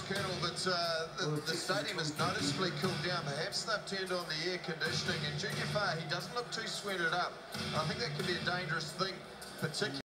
Colonel, that the stadium is noticeably cooled down. Perhaps they've turned on the air conditioning, and Junior Fah, he doesn't look too sweated up. I think that could be a dangerous thing, particularly